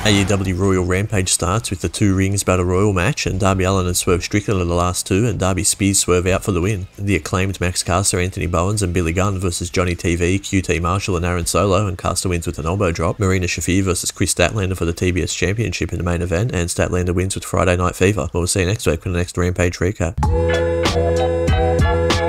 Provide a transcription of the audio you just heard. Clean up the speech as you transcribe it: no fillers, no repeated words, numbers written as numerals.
AEW Royal Rampage starts with the 2 Rings Battle Royal match, and Darby Allin and Swerve Strickland are the last 2, and Darby spears Swerve out for the win. The acclaimed Max Caster, Anthony Bowens and Billy Gunn versus Johnny TV, QT Marshall and Aaron Solo, and Caster wins with an elbow drop. Marina Shafir versus Chris Statlander for the TBS Championship in the main event, and Statlander wins with Friday Night Fever. We'll see you next week for the next Rampage recap.